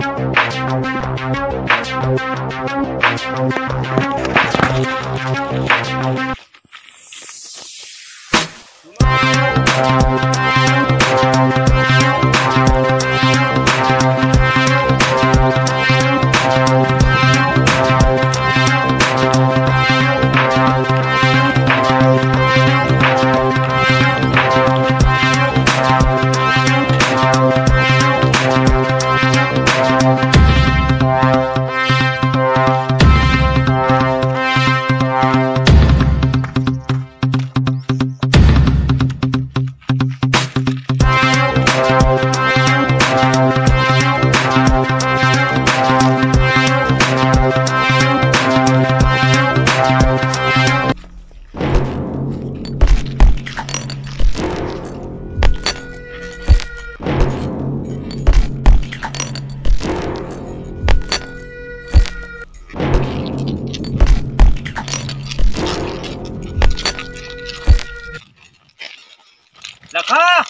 લખા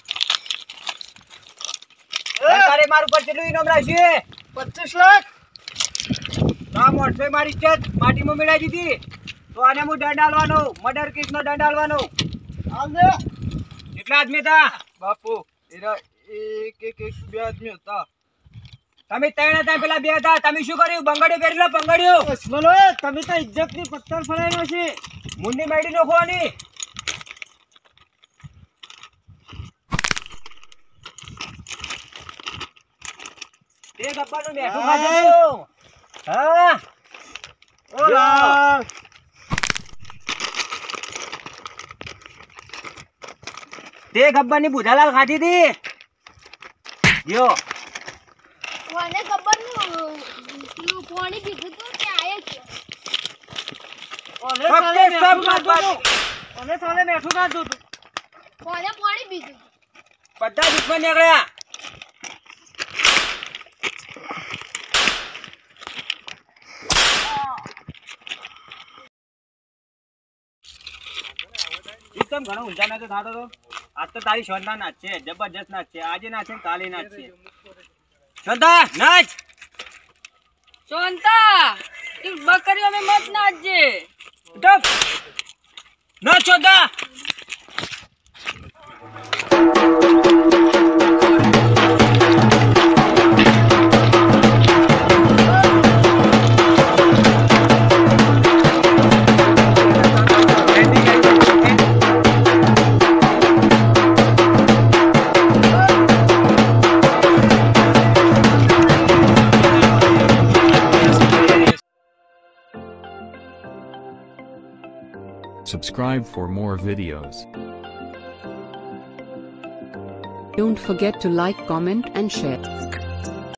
સરકારે મારું પર કેટલું ઇનામ રાખ્યું? 25 લાખ. આ મોટસે મારી ઇજ્જત માટીમાં મેળવી દીધી તો આને હું દંડ આલવાનો, મર્ડર કેસનો દંડ આલવાનો. હાલ દે. કેટલા આદમી હતા? બાપુ એરા એક બે આદમી હતા. તમે ત્રણ હતા, પેલા બે હતા. તમે શું કર્યું? બંગડીઓ પહેરી લો, બંગડીઓ. બોલો, તમે તો ઇજ્જતની પત્તર ફરાયેલો છે. મુંડી મેળી નાખવાની. તે ગબ્બાનું મેઠું ખાધું. હા ઓલા તે ગબ્બાની બુધાલાલ ખાધી હતી. જો કોને ખબર નું પાણી પીધું તું કે આયે છે. ઓલે સાલે મેઠું ખાધું તું. ઓલે સાલે મેઠું ખાધું તું. કોને પાણી પીધું? બધા દુશ્મન નીકળ્યા. એકદમ ઘણો ઊંચા નાચો થતો હતો. આજ તો તારી શ્રદ્ધા નાચ છે, જબરજસ્ત નાચ છે. આજે નાચે કાલે નાચ છે. શ્રદ્ધા નાચ. સોનતા તું બકરીઓ में मत नाचजे. ઉઠ નાચ શ્રદ્ધા. Subscribe for more videos. Don't forget to like, comment and share.